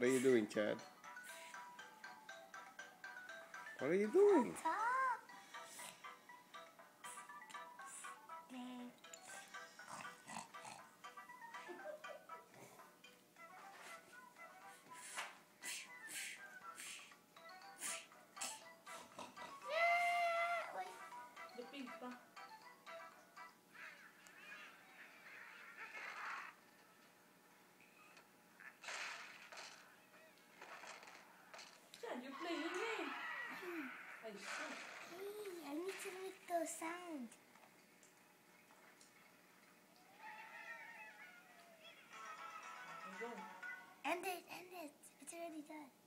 What are you doing, Chad? What are you doing? The pig pa. Chad, you're playing me. I see. Hey, I need to make the sound. Go. End it, end it. It's already done.